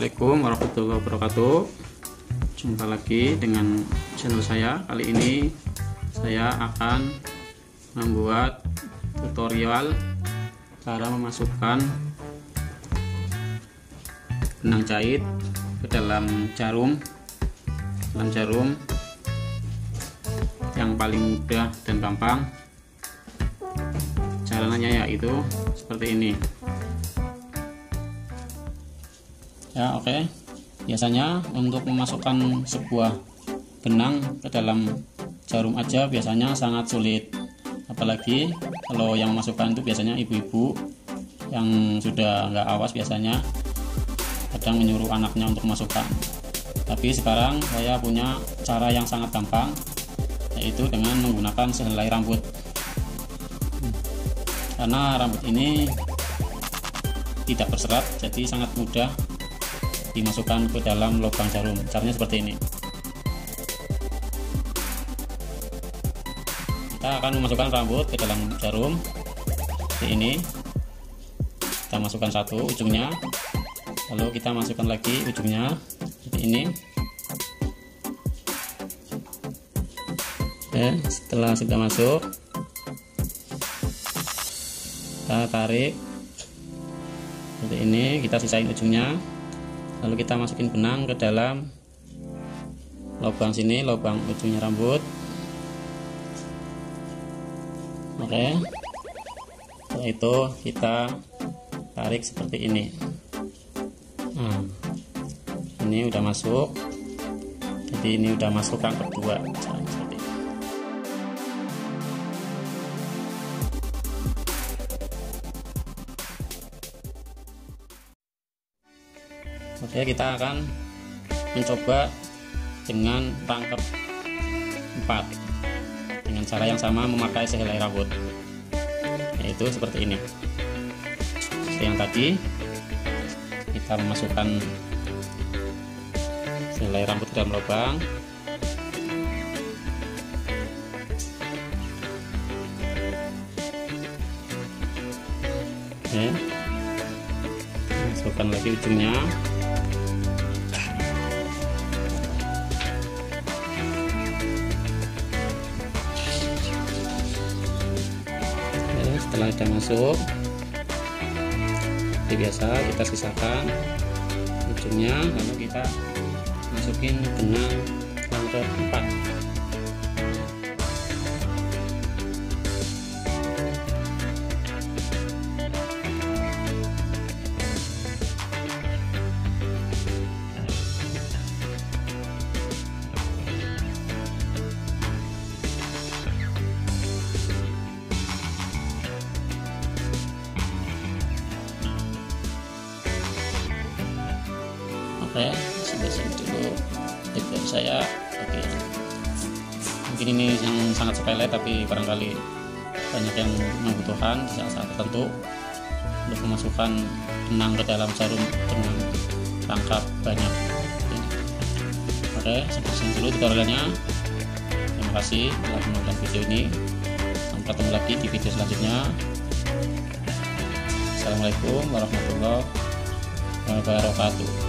Assalamualaikum warahmatullahi wabarakatuh. Jumpa lagi dengan channel saya. Kali ini saya akan membuat tutorial cara memasukkan benang jahit ke dalam jarum. Yang paling mudah dan gampang caranya yaitu seperti ini ya. Oke, biasanya untuk memasukkan sebuah benang ke dalam jarum aja biasanya sangat sulit, apalagi kalau yang memasukkan itu biasanya ibu-ibu yang sudah nggak awas, biasanya kadang menyuruh anaknya untuk memasukkan. Tapi sekarang saya punya cara yang sangat gampang, yaitu dengan menggunakan sehelai rambut. Karena rambut ini tidak berserat, jadi sangat mudah dimasukkan ke dalam lubang jarum. Caranya seperti ini. Kita akan memasukkan rambut ke dalam jarum seperti ini. Kita masukkan satu ujungnya, lalu kita masukkan lagi ujungnya seperti ini. Oke, setelah sudah masuk, kita tarik seperti ini. Kita sisain ujungnya, lalu kita masukin benang ke dalam lubang sini, lubang ujungnya rambut. Oke, setelah itu kita tarik seperti ini. Nah, ini udah masuk, jadi ini udah masuk yang kedua. Oke, kita akan mencoba dengan rangkap 4 dengan cara yang sama, memakai sehelai rambut, yaitu seperti ini. Seperti yang tadi, kita memasukkan sehelai rambut ke dalam lubang. Oke, masukkan lagi ujungnya. Setelah sudah masuk, seperti biasa kita sisakan ujungnya, lalu kita masukin benang yang keempat. Oke, sampai sini dulu video saya. Oke, mungkin ini yang sangat sepele, tapi barangkali banyak yang membutuhkan di saat tertentu untuk memasukkan benang ke dalam jarum dengan rangkap banyak. Oke, sampai sini dulu tutorialnya. Terima kasih telah menonton video ini. Sampai ketemu lagi di video selanjutnya. Assalamualaikum warahmatullahi wabarakatuh.